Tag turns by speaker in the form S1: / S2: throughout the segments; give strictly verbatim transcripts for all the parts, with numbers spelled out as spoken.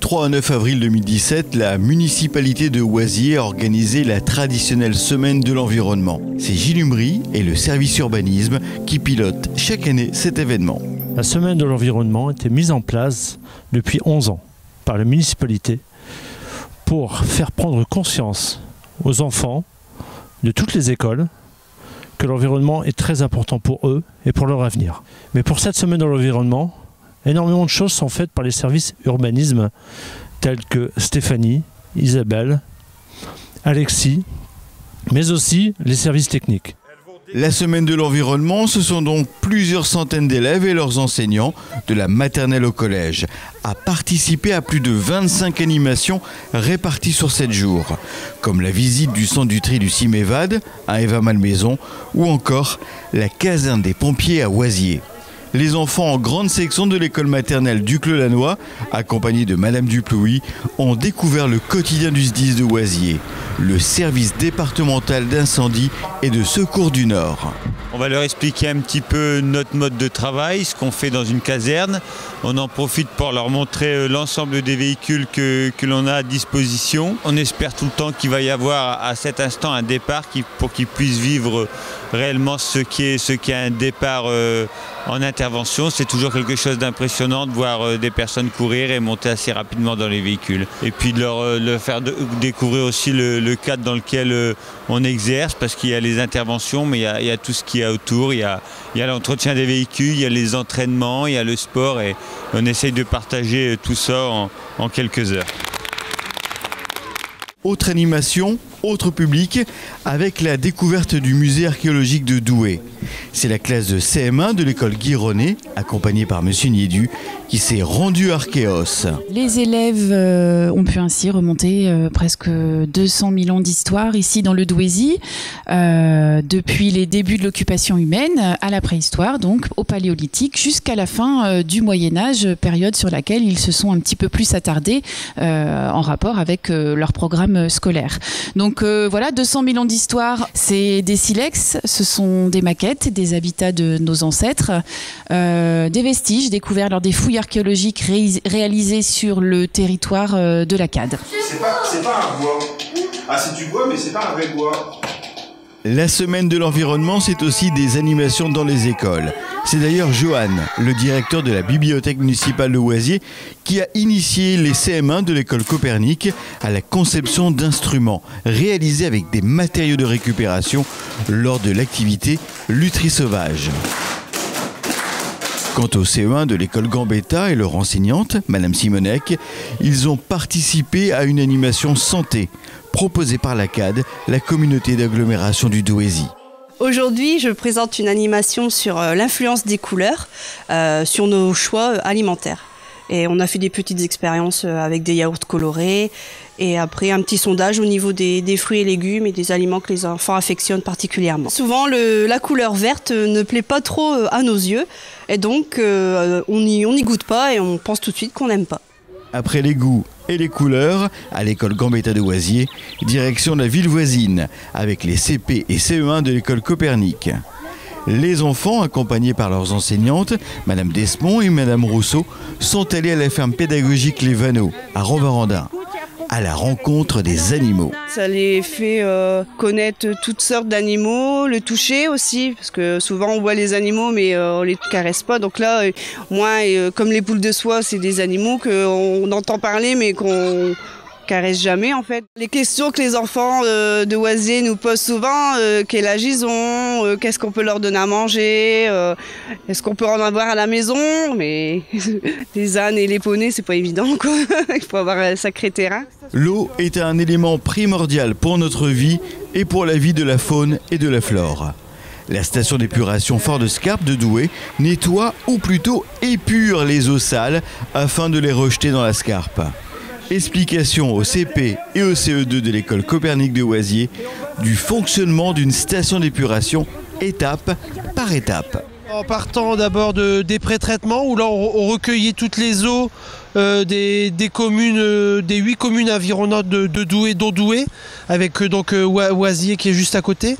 S1: trois au neuf avril deux mille dix-sept, la municipalité de Oisier a organisé la traditionnelle semaine de l'environnement. C'est Gilles Umbry et le service urbanisme qui pilotent chaque année cet événement.
S2: La semaine de l'environnement a été mise en place depuis onze ans par la municipalité pour faire prendre conscience aux enfants de toutes les écoles que l'environnement est très important pour eux et pour leur avenir. Mais pour cette semaine de l'environnement, énormément de choses sont faites par les services urbanisme tels que Stéphanie, Isabelle, Alexis, mais aussi les services techniques.
S1: La semaine de l'environnement, ce sont donc plusieurs centaines d'élèves et leurs enseignants, de la maternelle au collège, à participer à plus de vingt-cinq animations réparties sur sept jours, comme la visite du centre du tri du Cimévade à Eva-Malmaison ou encore la caserne des pompiers à Oisier. Les enfants en grande section de l'école maternelle Duclos-Lannoy, accompagnés de Madame Duplouy, ont découvert le quotidien du S D I S de Oisier, le service départemental d'incendie et de secours du Nord.
S3: On va leur expliquer un petit peu notre mode de travail, ce qu'on fait dans une caserne. On en profite pour leur montrer l'ensemble des véhicules que, que l'on a à disposition. On espère tout le temps qu'il va y avoir à cet instant un départ qui, pour qu'ils puissent vivre réellement ce qu'est ce qu'est un départ euh, en intervention. C'est toujours quelque chose d'impressionnant de voir euh, des personnes courir et monter assez rapidement dans les véhicules. Et puis de leur, euh, leur faire de, découvrir aussi le, le cadre dans lequel euh, on exerce, parce qu'il y a les interventions, mais il y a, il y a tout ce qu'il y a autour. Il y a, il y a l'entretien des véhicules, il y a les entraînements, il y a le sport, et on essaye de partager tout ça en, en quelques heures.
S1: Autre animation, autre public, avec la découverte du musée archéologique de Douai. C'est la classe de C M un de l'école Guy René, accompagnée par Monsieur Niedu, qui s'est rendu à Archéos.
S4: Les élèves euh, ont pu ainsi remonter euh, presque deux cent mille ans d'histoire ici dans le Douaisis, euh, depuis les débuts de l'occupation humaine à la préhistoire, donc au paléolithique, jusqu'à la fin euh, du Moyen-Âge, période sur laquelle ils se sont un petit peu plus attardés euh, en rapport avec euh, leur programme scolaire. Donc euh, voilà, deux cent mille ans d'histoire, c'est des silex, ce sont des maquettes, des habitats de nos ancêtres, euh, des vestiges découverts lors des fouilles archéologiques ré réalisées sur le territoire euh, de l'Accade.
S5: C'est pas, c'est pas un bois. Ah, c'est du bois, mais c'est pas un vrai bois.
S1: La semaine de l'environnement, c'est aussi des animations dans les écoles. C'est d'ailleurs Johan, le directeur de la bibliothèque municipale de Oisier, qui a initié les C M un de l'école Copernic à la conception d'instruments réalisés avec des matériaux de récupération lors de l'activité Lutherie sauvage. Quant au C E un de l'école Gambetta et leur enseignante, Madame Simonec, ils ont participé à une animation santé proposée par l'A C A D, la communauté d'agglomération du Douaisis.
S6: Aujourd'hui, je présente une animation sur l'influence des couleurs euh, sur nos choix alimentaires. Et on a fait des petites expériences avec des yaourts colorés et après un petit sondage au niveau des, des fruits et légumes et des aliments que les enfants affectionnent particulièrement. Souvent, le, la couleur verte ne plaît pas trop à nos yeux et donc euh, on n'y on n'y goûte pas et on pense tout de suite qu'on n'aime pas.
S1: Après les goûts et les couleurs, à l'école Gambetta de Oisier, direction la ville voisine, avec les C P et C E un de l'école Copernic. Les enfants, accompagnés par leurs enseignantes, Madame Desmond et Madame Rousseau, sont allés à la ferme pédagogique Les Vanneaux, à Rovarandin, à la rencontre des animaux.
S6: Ça les fait euh, connaître toutes sortes d'animaux, le toucher aussi, parce que souvent on voit les animaux mais euh, on les caresse pas. Donc là, euh, moi, euh, comme les poules de soie, c'est des animaux qu'on entend parler mais qu'on caresse jamais en fait. Les questions que les enfants euh, de Oisier nous posent souvent, euh, quel âge ils ont, euh, qu'est-ce qu'on peut leur donner à manger, euh, est-ce qu'on peut en avoir à la maison, mais les ânes et les poneys c'est pas évident quoi, il faut avoir un sacré terrain.
S1: L'eau est un élément primordial pour notre vie et pour la vie de la faune et de la flore. La station d'épuration Fort de Scarpe de Douai nettoie ou plutôt épure les eaux sales afin de les rejeter dans la Scarpe. Explication au C P et au C E deux de l'école Copernic de Oisier du fonctionnement d'une station d'épuration étape par étape.
S7: En partant d'abord de, des pré-traitements où là on, on recueillait toutes les eaux euh, des, des communes, euh, des huit communes environnantes de, de Douai, dont Douai, avec euh, donc euh, Oisier qui est juste à côté.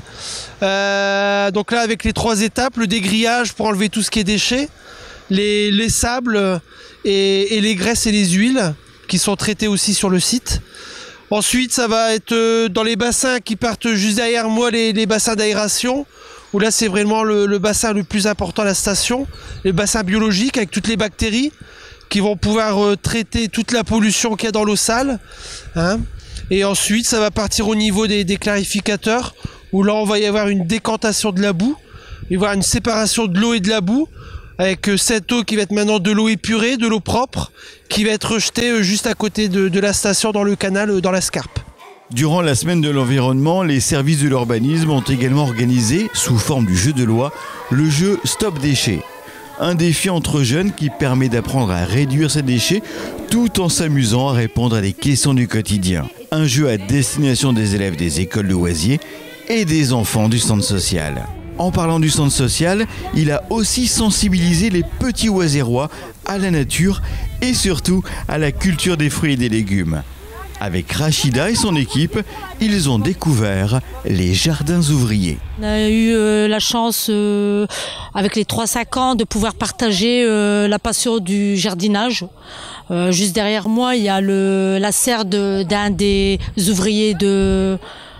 S7: Euh, donc là avec les trois étapes, le dégrillage pour enlever tout ce qui est déchets, les, les sables et, et les graisses et les huiles. qui sont traités aussi sur le site. Ensuite, ça va être euh, dans les bassins qui partent juste derrière moi, les, les bassins d'aération, où là c'est vraiment le, le bassin le plus important à la station, les bassins biologiques avec toutes les bactéries qui vont pouvoir euh, traiter toute la pollution qu'il y a dans l'eau sale. Hein. Et ensuite, ça va partir au niveau des, des clarificateurs, où là on va y avoir une décantation de la boue, il va y avoir une séparation de l'eau et de la boue, avec cette eau qui va être maintenant de l'eau épurée, de l'eau propre, qui va être rejetée juste à côté de, de la station dans le canal, dans la Scarpe.
S1: Durant la semaine de l'environnement, les services de l'urbanisme ont également organisé, sous forme du jeu de loi, le jeu Stop Déchets. Un défi entre jeunes qui permet d'apprendre à réduire ses déchets tout en s'amusant à répondre à des questions du quotidien. Un jeu à destination des élèves des écoles de Oisier et des enfants du centre social. En parlant du centre social, il a aussi sensibilisé les petits Oisiérois à la nature et surtout à la culture des fruits et des légumes. Avec Rachida et son équipe, ils ont découvert les jardins ouvriers.
S8: On a eu euh, la chance, euh, avec les trois cinq ans, de pouvoir partager euh, la passion du jardinage. Euh, juste derrière moi, il y a le, la serre de, d'un des ouvriers de,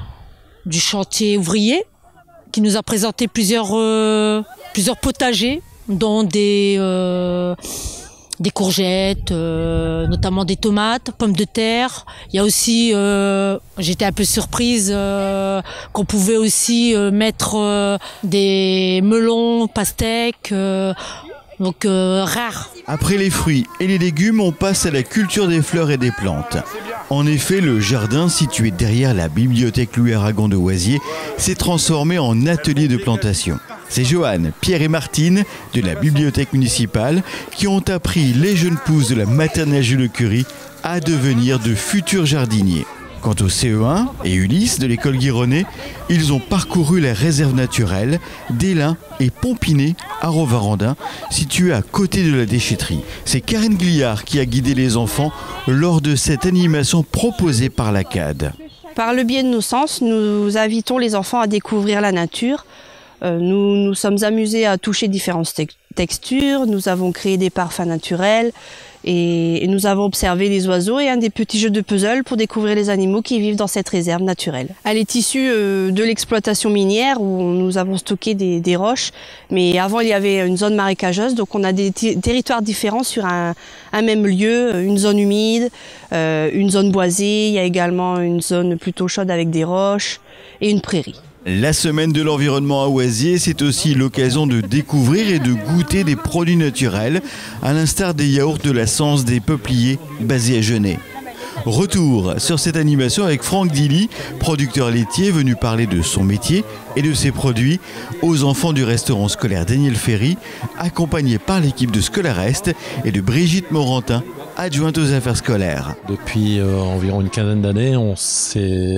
S8: du chantier ouvrier, qui nous a présenté plusieurs, euh, plusieurs potagers, dont des, euh, des courgettes, euh, notamment des tomates, pommes de terre. Il y a aussi, euh, j'étais un peu surprise, euh, qu'on pouvait aussi euh, mettre euh, des melons, pastèques, euh, donc euh, rares.
S1: Après les fruits et les légumes, on passe à la culture des fleurs et des plantes. En effet, le jardin situé derrière la bibliothèque Louis Aragon de Oisier s'est transformé en atelier de plantation. C'est Joanne, Pierre et Martine de la bibliothèque municipale qui ont appris les jeunes pousses de la maternelle Jules Curie à devenir de futurs jardiniers. Quant au C E un et Ulysse de l'école Guironnet, ils ont parcouru les réserves naturelles d'Élin et Pompinet à Rovarandin, situées à côté de la déchetterie. C'est Karine Gliard qui a guidé les enfants lors de cette animation proposée par l'A C A D.
S9: Par le biais de nos sens, nous invitons les enfants à découvrir la nature. Euh, nous nous sommes amusés à toucher différentes te- textures, nous avons créé des parfums naturels et, et nous avons observé les oiseaux et un des petits jeux de puzzle pour découvrir les animaux qui vivent dans cette réserve naturelle. Elle est issue euh, de l'exploitation minière où nous avons stocké des, des roches, mais avant il y avait une zone marécageuse, donc on a des t- territoires différents sur un, un même lieu, une zone humide, euh, une zone boisée, il y a également une zone plutôt chaude avec des roches et une prairie.
S1: La semaine de l'environnement à Oisier, c'est aussi l'occasion de découvrir et de goûter des produits naturels, à l'instar des yaourts de la Cense des Peupliers, basés à Genêt. Retour sur cette animation avec Franck Dilly, producteur laitier venu parler de son métier et de ses produits aux enfants du restaurant scolaire Daniel Ferry, accompagné par l'équipe de Scolarest et de Brigitte Morantin, adjointe aux affaires scolaires.
S2: Depuis euh, environ une quinzaine d'années, on s'est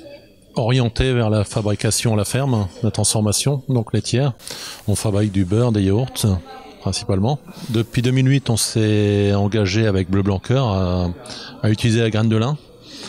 S2: orienté vers la fabrication à la ferme, la transformation, donc laitière. On fabrique du beurre, des yaourts, principalement. Depuis deux mille huit, on s'est engagé avec Bleu Blanc Cœur à, à utiliser la graine de lin.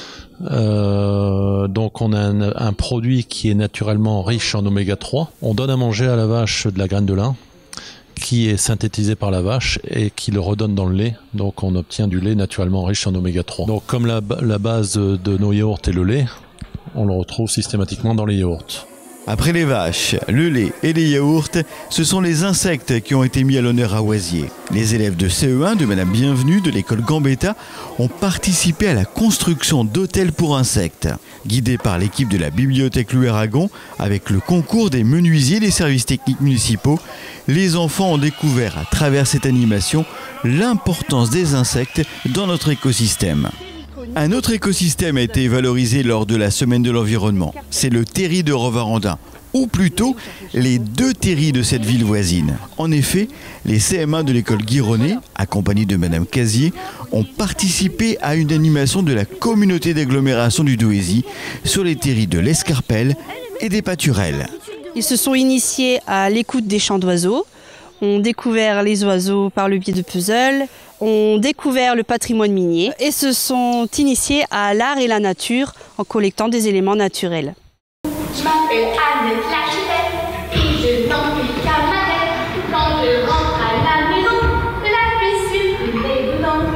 S2: Euh, donc on a un, un produit qui est naturellement riche en oméga trois. On donne à manger à la vache de la graine de lin, qui est synthétisé par la vache et qui le redonne dans le lait. Donc on obtient du lait naturellement riche en oméga trois. Donc comme la, la base de nos yaourts est le lait, on le retrouve systématiquement dans les yaourts.
S1: Après les vaches, le lait et les yaourts, ce sont les insectes qui ont été mis à l'honneur à Oisier. Les élèves de C E un de Madame Bienvenue de l'école Gambetta ont participé à la construction d'hôtels pour insectes. Guidés par l'équipe de la bibliothèque Louis Aragon, avec le concours des menuisiers des services techniques municipaux, les enfants ont découvert à travers cette animation l'importance des insectes dans notre écosystème. Un autre écosystème a été valorisé lors de la semaine de l'environnement. C'est le terri de Rovarandin, ou plutôt les deux terris de cette ville voisine. En effet, les C M un de l'école Guironnet, accompagnés de Madame Casier, ont participé à une animation de la communauté d'agglomération du Douaisis sur les terris de l'Escarpelle et des Pâturelles.
S9: Ils se sont initiés à l'écoute des chants d'oiseaux, ont découvert les oiseaux par le biais de puzzles, ont découvert le patrimoine minier et se sont initiés à l'art et la nature en collectant des éléments naturels.
S10: Je m'appelle Anne Clachette et je n'en plus qu'à ma tête. Quand je rentre à la maison, la pluie sur les dents.
S1: Pour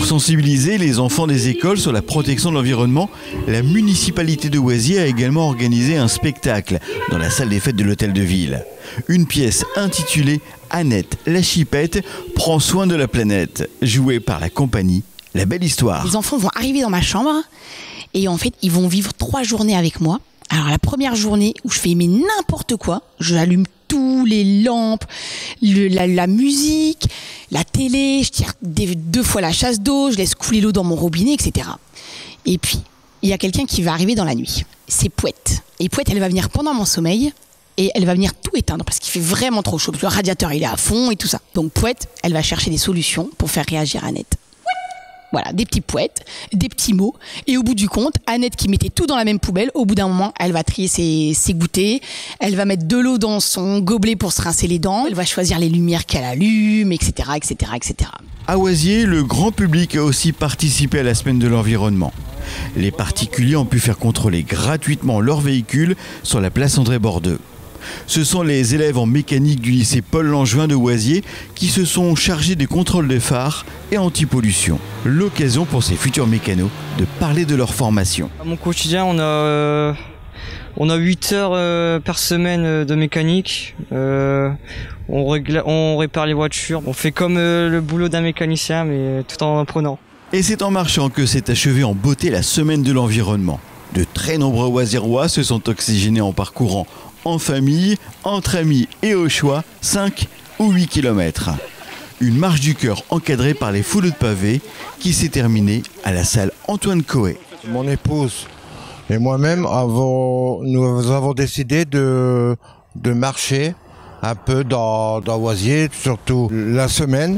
S1: Pour sensibiliser les enfants des écoles sur la protection de l'environnement, la municipalité de Oisier a également organisé un spectacle dans la salle des fêtes de l'hôtel de ville. Une pièce intitulée « Annette, la chipette, prend soin de la planète », jouée par la compagnie La Belle Histoire.
S11: Les enfants vont arriver dans ma chambre et en fait, ils vont vivre trois journées avec moi. Alors la première journée où je fais mais n'importe quoi, j'allume tous les lampes, le, la, la musique, la télé, je tire des, deux fois la chasse d'eau, je laisse couler l'eau dans mon robinet, et cetera. Et puis, il y a quelqu'un qui va arriver dans la nuit. C'est Pouette. Et Pouette, elle va venir pendant mon sommeil et elle va venir tout éteindre parce qu'il fait vraiment trop chaud. Le radiateur, il est à fond et tout ça. Donc Pouette, elle va chercher des solutions pour faire réagir Annette. Voilà, des petits poètes, des petits mots. Et au bout du compte, Annette qui mettait tout dans la même poubelle, au bout d'un moment, elle va trier ses, ses goûters. Elle va mettre de l'eau dans son gobelet pour se rincer les dents. Elle va choisir les lumières qu'elle allume, et cetera, et cetera, et cetera.
S1: À Oisier, le grand public a aussi participé à la semaine de l'environnement. Les particuliers ont pu faire contrôler gratuitement leurs véhicules sur la place André-Bordeux. Ce sont les élèves en mécanique du lycée Paul Langevin de Oisier qui se sont chargés des contrôles des phares et anti-pollution. L'occasion pour ces futurs mécanos de parler de leur formation.
S12: À mon quotidien, on a, euh, on a huit heures euh, par semaine de mécanique. Euh, on, règle, on répare les voitures. On fait comme euh, le boulot d'un mécanicien, mais tout en apprenant.
S1: Et c'est en marchant que s'est achevée en beauté la semaine de l'environnement. De très nombreux Oisiérois se sont oxygénés en parcourant en famille, entre amis et au choix, cinq ou huit kilomètres. Une marche du cœur encadrée par les foules de pavés qui s'est terminée à la salle Antoine Coé.
S13: Mon épouse et moi-même, avons, nous avons décidé de, de marcher un peu dans, dans Oisier, surtout la semaine.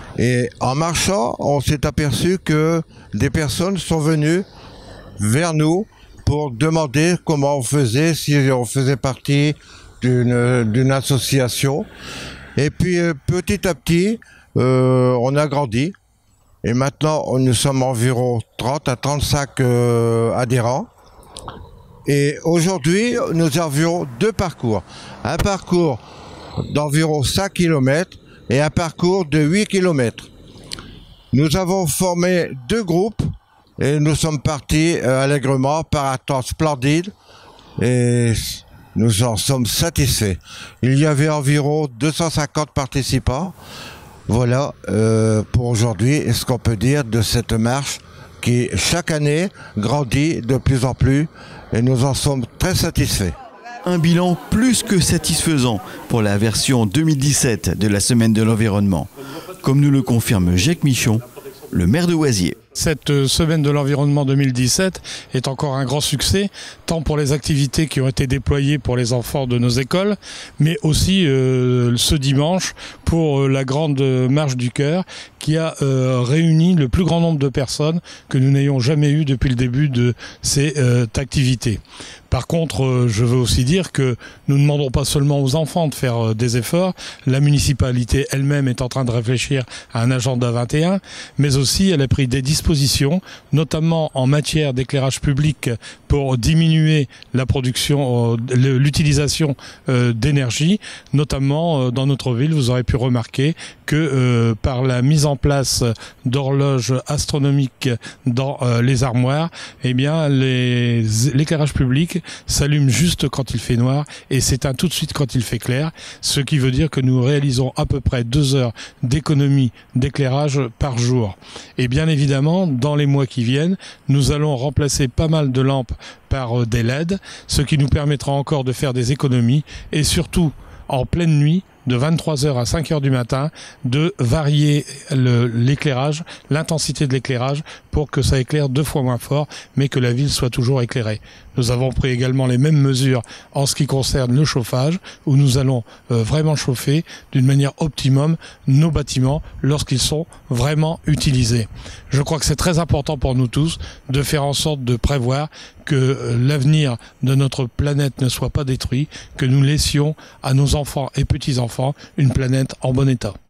S13: Et en marchant, on s'est aperçu que des personnes sont venues vers nous pour demander comment on faisait, si on faisait partie d'une d'une association. Et puis euh, petit à petit, euh, on a grandi. Et maintenant, nous sommes environ trente à trente-cinq euh, adhérents. Et aujourd'hui, nous avions deux parcours. Un parcours d'environ cinq kilomètres et un parcours de huit kilomètres. Nous avons formé deux groupes. Et nous sommes partis euh, allègrement par un temps splendide et nous en sommes satisfaits. Il y avait environ deux cent cinquante participants. Voilà euh, pour aujourd'hui ce qu'on peut dire de cette marche qui chaque année grandit de plus en plus et nous en sommes très satisfaits.
S1: Un bilan plus que satisfaisant pour la version deux mille dix-sept de la Semaine de l'Environnement, comme nous le confirme Jacques Michon, le maire de Oisier.
S14: Cette semaine de l'environnement deux mille dix-sept est encore un grand succès, tant pour les activités qui ont été déployées pour les enfants de nos écoles, mais aussi euh, ce dimanche pour euh, la grande marche du cœur qui a euh, réuni le plus grand nombre de personnes que nous n'ayons jamais eu depuis le début de cette euh, activité. Par contre, euh, je veux aussi dire que nous ne demandons pas seulement aux enfants de faire euh, des efforts, la municipalité elle-même est en train de réfléchir à un agenda vingt et un, mais aussi elle a pris des dispositions, notamment en matière d'éclairage public pour diminuer la production, euh, l'utilisation euh, d'énergie, notamment euh, dans notre ville. Vous aurez pu remarquer que euh, par la mise en place d'horloges astronomiques dans euh, les armoires, eh bien les, l'éclairage public s'allume juste quand il fait noir et s'éteint tout de suite quand il fait clair, ce qui veut dire que nous réalisons à peu près deux heures d'économie d'éclairage par jour. Et bien évidemment, dans les mois qui viennent, nous allons remplacer pas mal de lampes par des L E D, ce qui nous permettra encore de faire des économies et surtout en pleine nuit, de vingt-trois heures à cinq heures du matin, de varier le, l'éclairage, l'intensité de l'éclairage pour que ça éclaire deux fois moins fort, mais que la ville soit toujours éclairée. Nous avons pris également les mêmes mesures en ce qui concerne le chauffage, où nous allons euh, vraiment chauffer d'une manière optimum nos bâtiments lorsqu'ils sont vraiment utilisés. Je crois que c'est très important pour nous tous de faire en sorte de prévoir que euh, l'avenir de notre planète ne soit pas détruit, que nous laissions à nos enfants et petits-enfants une planète en bon état.